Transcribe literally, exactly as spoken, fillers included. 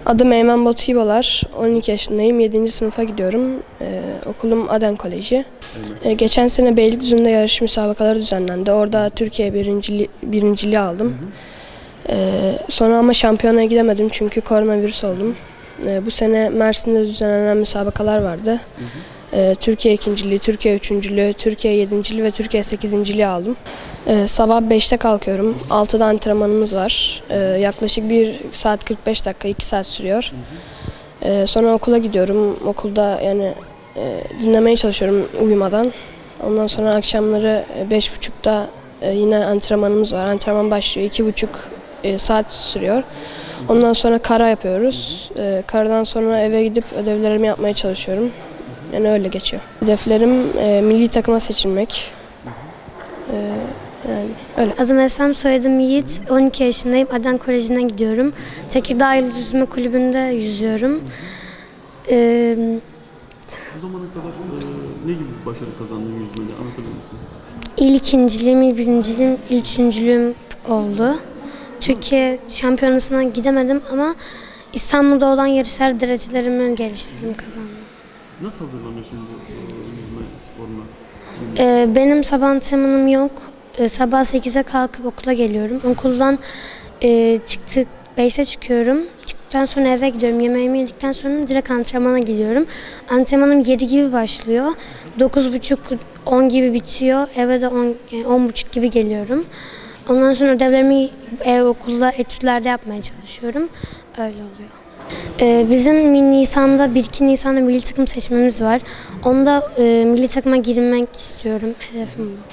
Adım Eymen Batu İbolar, on iki yaşındayım, yedinci sınıfa gidiyorum. Ee, okulum Aden Koleji. Ee, geçen sene Beylikdüzü'nde yarış müsabakaları düzenlendi. Orada Türkiye birincili, birinciliği aldım. Ee, sonra ama şampiyonaya gidemedim çünkü koronavirüs oldum. Ee, bu sene Mersin'de düzenlenen müsabakalar vardı. Ee, Türkiye ikinciliği, Türkiye üçüncülüğü, Türkiye yedinciliği ve Türkiye sekizinciliği aldım. Ee, sabah beşte kalkıyorum, altıda antrenmanımız var. Ee, yaklaşık bir saat kırk beş dakika, iki saat sürüyor. Ee, sonra okula gidiyorum, okulda yani e, dinlemeye çalışıyorum uyumadan. Ondan sonra akşamları beş buçukta e, yine antrenmanımız var. Antrenman başlıyor, iki buçuk e, saat sürüyor. Ondan sonra kara yapıyoruz. E, karadan sonra eve gidip ödevlerimi yapmaya çalışıyorum. Yani öyle geçiyor. Hedeflerim e, milli takıma seçilmek. E, yani öyle. Adım Esem, soyadım Yiğit. on iki yaşındayım. Aden Koleji'ne gidiyorum. Tekirdağ Yıldız Yüzme Kulübü'nde yüzüyorum. Ee, Bu zamana kadar e, ne gibi bir başarı kazandın yüzmede? Anlatabilir misin? İl ikinciliğim, il birinciliğim, il üçüncülüğüm oldu. Türkiye şampiyonasına gidemedim ama İstanbul'da olan yarışlar derecelerimi geliştirdim, kazandım. Nasıl hazırlanıyorsun bu e, yüzme sporuna? Ee, benim sabah antrenmanım yok. Ee, sabah sekize kalkıp okula geliyorum. Okuldan e, çıktık, beşte çıkıyorum. Çıktıktan sonra eve gidiyorum. Yemeğimi yedikten sonra direkt antrenmana gidiyorum. Antrenmanım yedi gibi başlıyor. dokuz buçuk on gibi bitiyor. Eve de on buçuk gibi geliyorum. Ondan sonra ödevlerimi ev, okulda, etütlerde yapmaya çalışıyorum. Öyle oluyor. Ee, bizim Nisan'da, bir iki Nisan'da milli takım seçmemiz var. Onda e, milli takıma girmek istiyorum. Hedefim bu.